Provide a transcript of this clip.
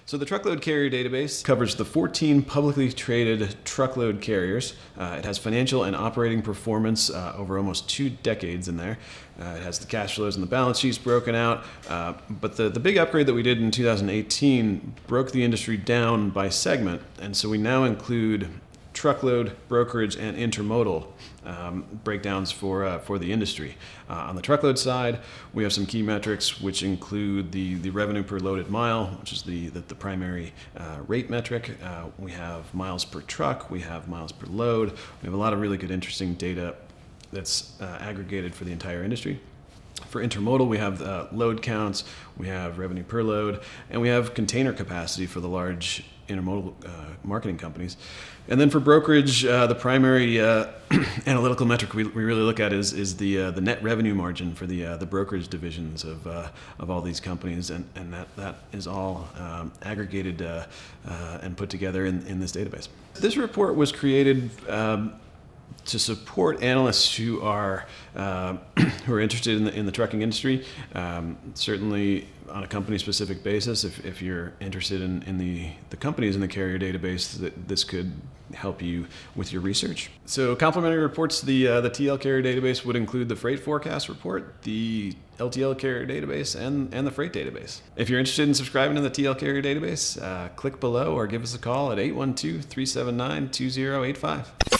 So the Truckload Carrier Database covers the 14 publicly traded truckload carriers. It has financial and operating performance over almost 2 decades in there. It has the cash flows and the balance sheets broken out. But the big upgrade that we did in 2018 broke the industry down by segment. And so we now include truckload, brokerage, and intermodal breakdowns for the industry. On the truckload side, we have some key metrics which include the revenue per loaded mile, which is the primary rate metric. We have miles per truck, we have miles per load. We have a lot of really good, interesting data that's aggregated for the entire industry. For intermodal, we have load counts, we have revenue per load, and we have container capacity for the large intermodal marketing companies. And then for brokerage, the primary analytical metric we really look at is the net revenue margin for the brokerage divisions of all these companies, and that is all aggregated and put together in this database. This report was created to support analysts who are interested in the trucking industry. Certainly on a company-specific basis, if you're interested in the companies in the carrier database, this could help you with your research. So complementary reports to the TL carrier database would include the freight forecast report, the LTL carrier database, and the freight database. If you're interested in subscribing to the TL carrier database, click below or give us a call at 812-379-2085.